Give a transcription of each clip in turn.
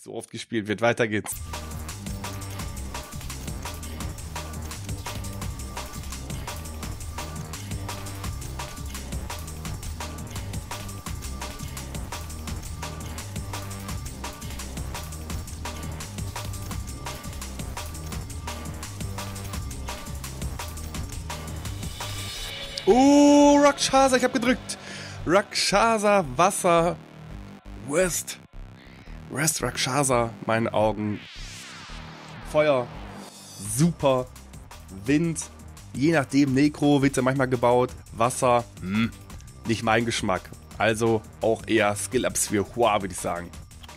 so oft gespielt wird. Weiter geht's. Rakshasa, ich habe gedrückt. Rakshasa, Wasser, West Rakshasa, meinen Augen. Feuer, super. Wind, je nachdem, Necro wird ja manchmal gebaut. Wasser, nicht mein Geschmack. Also auch eher Skill-Ups für Hua, würde ich sagen.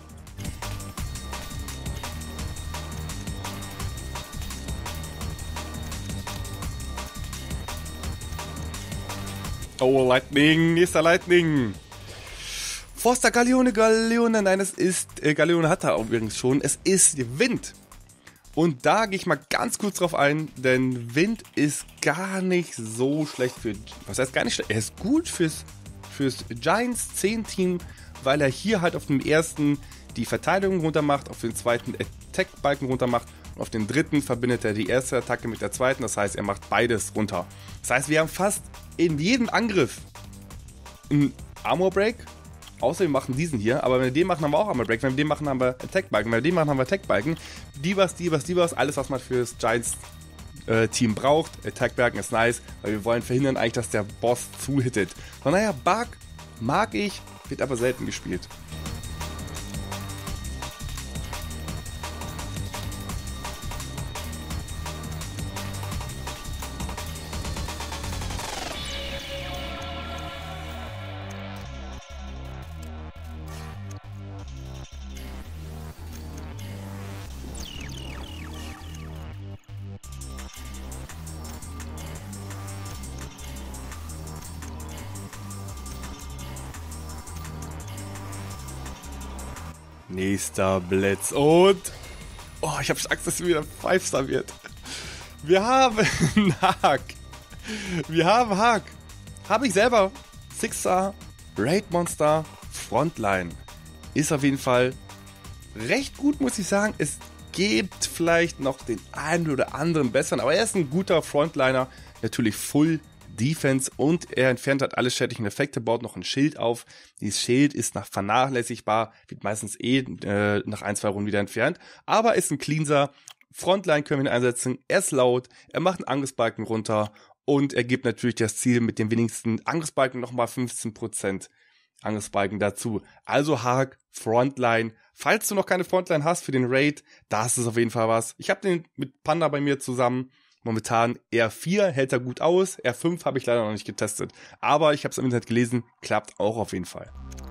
Oh, Lightning, nächster Lightning. Forster Galeone, nein, es ist, Galeone hat er übrigens schon, es ist Wind. Und da gehe ich mal ganz kurz drauf ein, denn Wind ist gar nicht so schlecht für, was heißt gar nicht schlecht, er ist gut fürs Giants 10 Team, weil er hier halt auf dem ersten die Verteidigung runter macht, auf den zweiten Attack-Balken runter macht und auf den dritten verbindet er die erste Attacke mit der zweiten, das heißt, er macht beides runter. Das heißt, wir haben fast in jedem Angriff einen Armor Break, außer wir machen diesen hier, aber wenn wir den machen, haben wir auch Armor Break, wenn wir den machen, haben wir Attack-Balken, wenn wir den machen, haben wir Attack-Balken, Divas, alles, was man fürs Giants Team braucht. Attack-Balken ist nice, weil wir wollen verhindern eigentlich, dass der Boss zuhittet. Von daher, Bug mag ich, wird aber selten gespielt. Nächster Blitz und... Oh, ich habe Angst, dass es wieder 5-Star wird. Wir haben Hack. Habe ich selber. 6-Star, Raid Monster, Frontline. Ist auf jeden Fall recht gut, muss ich sagen. Es gibt vielleicht noch den einen oder anderen besseren, aber er ist ein guter Frontliner. Natürlich Full Defense und er entfernt halt alle schädlichen Effekte, baut noch ein Schild auf. Dieses Schild ist nach vernachlässigbar, wird meistens nach 1-2 Runden wieder entfernt, aber ist ein Cleanser. Frontline können wir ihn einsetzen, er ist laut, er macht einen Angriffsbalken runter und er gibt natürlich das Ziel mit dem wenigsten Angriffsbalken nochmal 15% Angriffsbalken dazu. Also Hark, Frontline. Falls du noch keine Frontline hast für den Raid, das ist auf jeden Fall was. Ich habe den mit Panda bei mir zusammen. Momentan R4 hält er gut aus, R5 habe ich leider noch nicht getestet. Aber ich habe es im Internet gelesen, klappt auch auf jeden Fall.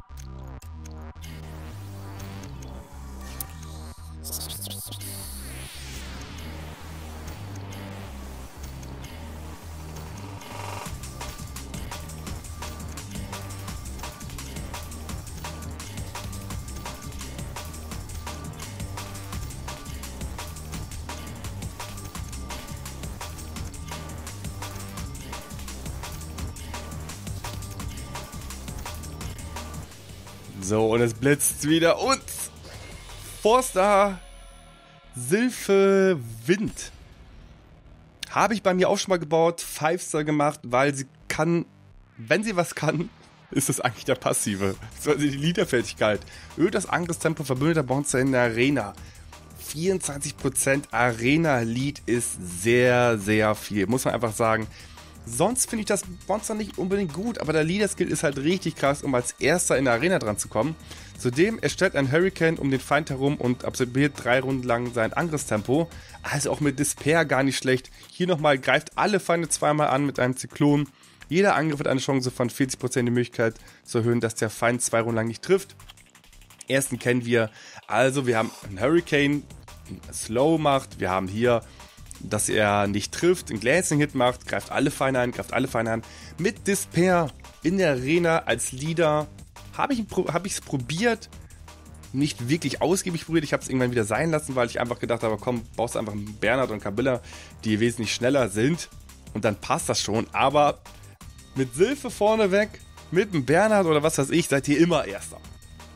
So, und es blitzt wieder und Forster Silphe Wind. Habe ich bei mir auch schon mal gebaut, 5-Star gemacht, weil sie kann, wenn sie was kann, ist es eigentlich der Passive. Das ist die Leaderfähigkeit. Erhöht das Angriffstempo verbündeter Monster in der Arena. 24% Arena-Lead ist sehr, sehr viel, muss man einfach sagen. Sonst finde ich das Monster nicht unbedingt gut, aber der Leader-Skill ist halt richtig krass, um als erster in der Arena dran zu kommen. Zudem erstellt ein Hurricane um den Feind herum und absorbiert 3 Runden lang sein Angriffstempo. Also auch mit Despair gar nicht schlecht. Hier nochmal greift alle Feinde zweimal an mit einem Zyklon. Jeder Angriff hat eine Chance von 40% die Möglichkeit zu erhöhen, dass der Feind 2 Runden lang nicht trifft. Ersten kennen wir. Also wir haben einen Hurricane, Slow macht. Wir haben hier, dass er nicht trifft, einen Glancing-Hit macht, greift alle Feinde an. Mit Despair in der Arena als Leader habe ich es probiert, nicht wirklich ausgiebig probiert. Ich habe es irgendwann wieder sein lassen, weil ich einfach gedacht habe, komm, baust einfach einen Bernhard und Kabilla, die wesentlich schneller sind und dann passt das schon. Aber mit Silphe vorneweg, mit einem Bernhard oder was weiß ich, seid ihr immer Erster.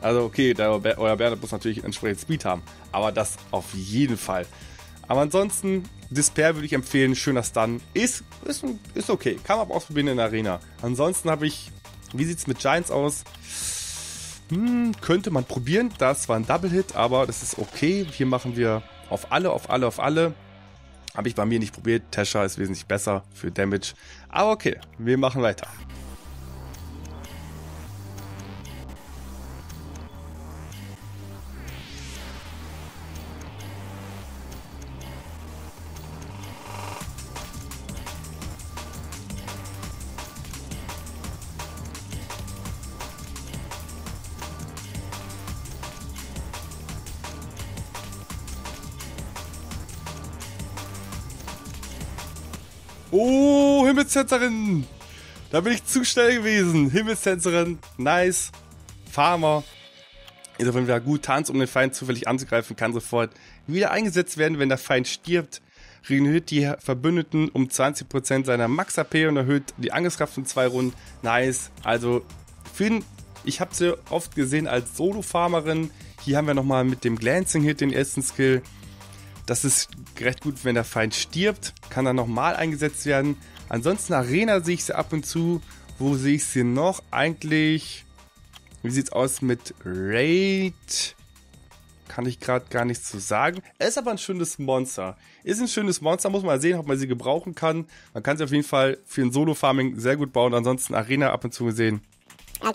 Also okay, euer Bernhard muss natürlich entsprechend Speed haben. Aber das auf jeden Fall. Aber ansonsten, Despair würde ich empfehlen. Schöner Stun. Ist okay. Kann man aber ausprobieren in der Arena. Ansonsten habe ich... Wie sieht es mit Giants aus? Könnte man probieren. Das war ein Double-Hit, aber das ist okay. Hier machen wir auf alle. Habe ich bei mir nicht probiert. Tasha ist wesentlich besser für Damage. Aber okay, wir machen weiter. Oh, Himmelstänzerin! Da bin ich zu schnell gewesen. Himmelstänzerin, nice. Farmer. Ist auf jeden Fall gut. Tanz, um den Feind zufällig anzugreifen, kann sofort wieder eingesetzt werden, wenn der Feind stirbt. Regeneriert die Verbündeten um 20% seiner Max-AP und erhöht die Angriffskraft um 2 Runden. Nice. Also, ich habe sie oft gesehen als Solo-Farmerin. Hier haben wir nochmal mit dem Glancing-Hit den ersten Skill. Das ist recht gut, wenn der Feind stirbt. Kann dann nochmal eingesetzt werden. Ansonsten Arena sehe ich sie ab und zu. Wo sehe ich sie noch? Eigentlich, wie sieht es aus mit Raid? Kann ich gerade gar nichts zu sagen. Er ist aber ein schönes Monster. Ist ein schönes Monster, muss man sehen, ob man sie gebrauchen kann. Man kann sie auf jeden Fall für ein Solo-Farming sehr gut bauen. Ansonsten Arena ab und zu gesehen. Okay.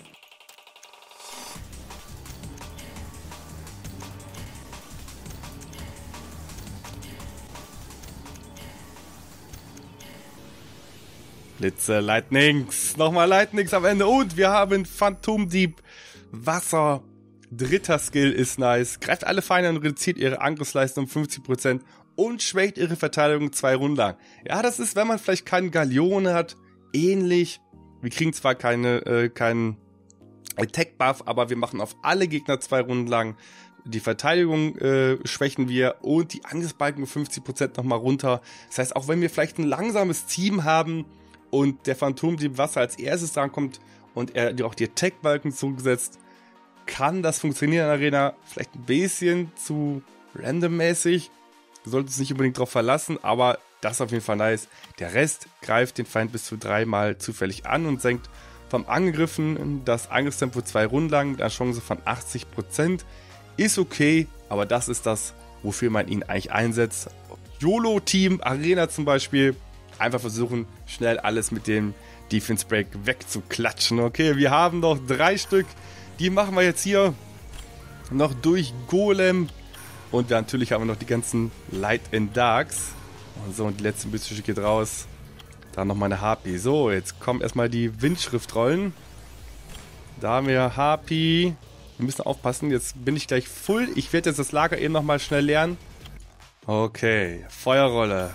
Blitze, Lightnings, nochmal Lightnings am Ende und wir haben Phantomdieb, Wasser, dritter Skill ist nice, greift alle Feinde und reduziert ihre Angriffsleistung um 50% und schwächt ihre Verteidigung 2 Runden lang. Ja, das ist, wenn man vielleicht keinen Galeone hat, ähnlich. Wir kriegen zwar keinen Attack-Buff, aber wir machen auf alle Gegner 2 Runden lang. Die Verteidigung schwächen wir und die Angriffsbalken um 50% nochmal runter. Das heißt, auch wenn wir vielleicht ein langsames Team haben, und der Phantomdieb Wasser als erstes drankommt und er auch die Attack-Balken zugesetzt, kann das funktionieren in der Arena. Vielleicht ein bisschen zu randommäßig. Du solltest dich nicht unbedingt darauf verlassen, aber das ist auf jeden Fall nice. Der Rest greift den Feind bis zu 3 Mal zufällig an und senkt vom Angegriffen das Angriffstempo 2 Runden lang mit einer Chance von 80%. Ist okay, aber das ist das, wofür man ihn eigentlich einsetzt. YOLO-Team, Arena zum Beispiel. Einfach versuchen, schnell alles mit dem Defense Break wegzuklatschen. Okay, wir haben noch 3 Stück. Die machen wir jetzt hier noch durch Golem. Und natürlich haben wir noch die ganzen Light and Darks. Und so, und die letzte Büste geht raus. Dann nochmal eine Harpy. So, jetzt kommen erstmal die Windschriftrollen. Da haben wir Harpy. Wir müssen aufpassen, jetzt bin ich gleich full. Ich werde jetzt das Lager eben nochmal schnell lernen. Okay, Feuerrolle.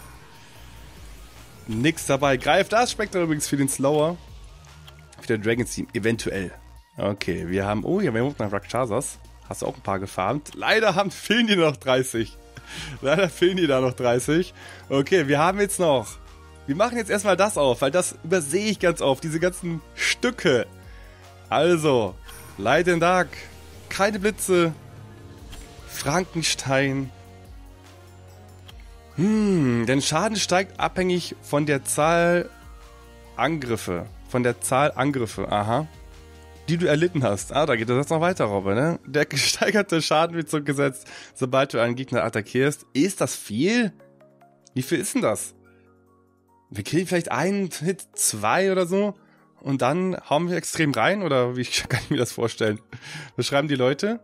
Nix dabei. Greift das Spektrum übrigens für den Slower. Für den Dragon's Team. Eventuell. Okay, wir haben... Oh, hier haben wir noch Rakshasas. Hast du auch ein paar gefarmt? Leider fehlen die noch 30. Leider fehlen die da noch 30. Okay, wir haben jetzt noch... Wir machen jetzt erstmal das auf, weil das übersehe ich ganz oft. Diese ganzen Stücke. Also, Light and Dark. Keine Blitze. Frankenstein. Denn Schaden steigt abhängig von der Zahl Angriffe. Aha. Die du erlitten hast. Ah, da geht das jetzt noch weiter, Robbe, ne? Der gesteigerte Schaden wird zurückgesetzt, sobald du einen Gegner attackierst. Ist das viel? Wie viel ist denn das? Wir kriegen vielleicht einen Hit, 2 oder so. Und dann hauen wir extrem rein? Oder wie kann ich mir das vorstellen? Was schreiben die Leute?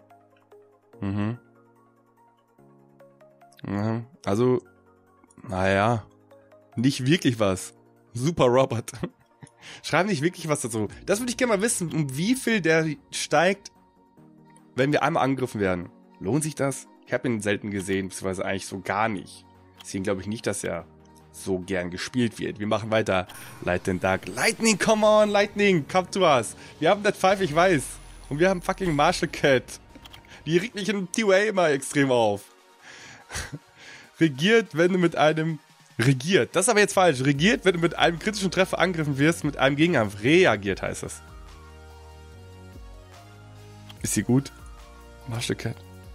Also... Naja, nicht wirklich was. Super Robert. Schreiben nicht wirklich was dazu. Das würde ich gerne mal wissen, um wie viel der steigt, wenn wir einmal angegriffen werden. Lohnt sich das? Ich habe ihn selten gesehen, beziehungsweise eigentlich so gar nicht. Deswegen glaube ich nicht, dass er so gern gespielt wird. Wir machen weiter. Light and Dark. Lightning, come on, Lightning, come to us. Wir haben Dead 5, ich weiß. Und wir haben fucking Marshall Cat. Die regt mich in TOA immer extrem auf. Regiert, wenn du mit einem... Regiert, das ist aber jetzt falsch. Regiert, wenn du mit einem kritischen Treffer angegriffen wirst, mit einem Gegenangriff. Reagiert heißt es. Ist sie gut? Marshall Cat.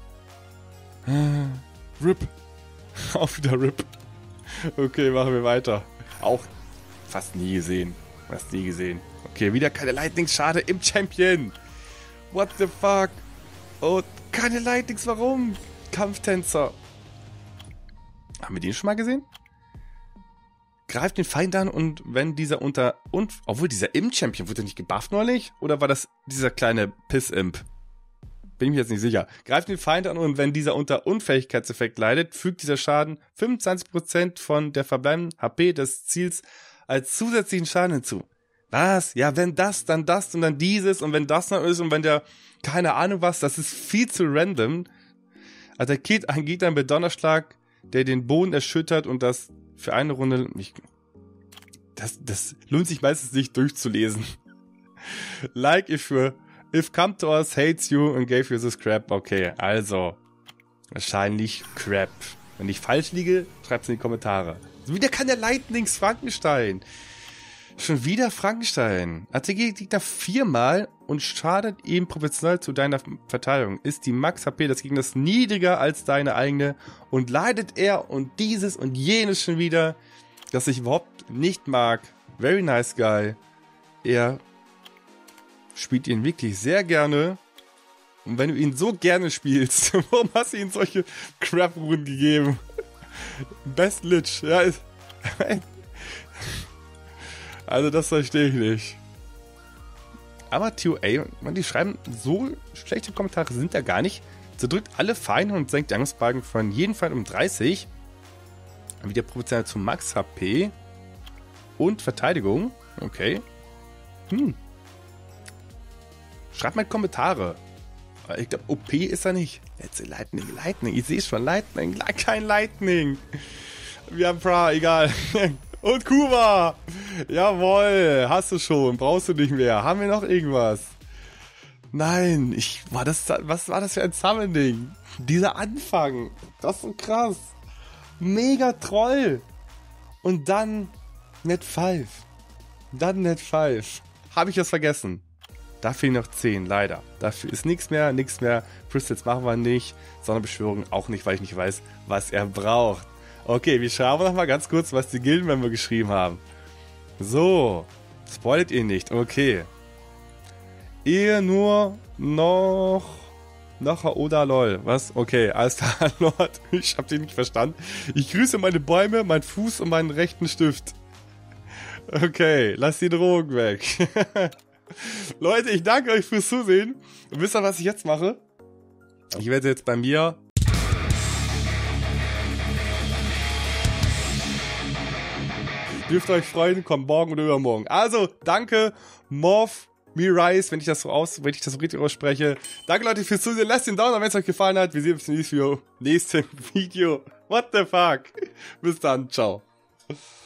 RIP. Auch wieder RIP. Okay, machen wir weiter. Auch fast nie gesehen. Fast nie gesehen. Okay, wieder keine Lightning-Schade im Champion. What the fuck? Oh, keine Lightnings, warum? Kampftänzer. Haben wir den schon mal gesehen? Greift den Feind an und wenn dieser obwohl dieser Imp-Champion, wurde der nicht gebufft neulich? Oder war das dieser kleine Piss-Imp? Bin ich mir jetzt nicht sicher. Greift den Feind an und wenn dieser unter Unfähigkeitseffekt leidet, fügt dieser Schaden 25% von der verbleibenden HP des Ziels als zusätzlichen Schaden hinzu. Was? Ja, wenn das, dann das und dann dieses und wenn das noch ist und wenn der, keine Ahnung was, das ist viel zu random. Attackiert ein Gegner mit Donnerschlag, der den Boden erschüttert und das für eine Runde, das lohnt sich meistens nicht durchzulesen. Like if come to us, hates you and gave you this crap. Okay, also, wahrscheinlich crap. Wenn ich falsch liege, schreibt's in die Kommentare. Wieder kann der Lightnings Frankenstein. Schon wieder Frankenstein. Attackiert Gegner 4-mal und schadet ihm proportional zu deiner Verteidigung. Ist die Max-HP des Gegners niedriger als deine eigene und leidet er und dieses und jenes schon wieder, das ich überhaupt nicht mag. Very nice guy. Er spielt ihn wirklich sehr gerne. Und wenn du ihn so gerne spielst, warum hast du ihm solche Crap-Runden gegeben? Best Lich, ja. Also das verstehe ich nicht. Aber TOA, die schreiben, so schlechte Kommentare sind da gar nicht. Zerdrückt alle Feinde und senkt die Angstbalken von jedem Feind um 30. Wieder proportional zu Max HP und Verteidigung. Okay. Schreibt mal Kommentare. Ich glaube, OP ist er nicht. Jetzt Lightning. Ich sehe schon, Lightning. Kein Lightning. Wir haben Pra, egal. Und Kuba. Jawohl. Hast du schon. Brauchst du nicht mehr. Haben wir noch irgendwas? Nein. Was war das für ein Summoning? Dieser Anfang. Das ist so krass. Mega Troll. Und dann Net 5. Habe ich das vergessen? Da fehlen noch 10, leider. Dafür ist nichts mehr. Crystals machen wir nicht. Sonderbeschwörung auch nicht, weil ich nicht weiß, was er braucht. Okay, wir schauen noch mal ganz kurz, was die Gildenmember geschrieben haben. So, spoilt ihr nicht, okay. Ihr nur noch oder lol, was? Okay, alles klar, Lord, ich hab den nicht verstanden. Ich grüße meine Bäume, meinen Fuß und meinen rechten Stift. Okay, lass die Drogen weg. Leute, ich danke euch fürs Zusehen. Und wisst ihr, was ich jetzt mache? Ich werde jetzt bei mir dürft euch freuen, kommt morgen oder übermorgen. Also, danke, Morph Mirais, wenn ich das so richtig ausspreche. Danke Leute fürs Zusehen. Lasst den Daumen da, wenn es euch gefallen hat. Wir sehen uns im nächsten Video. What the fuck? Bis dann, ciao.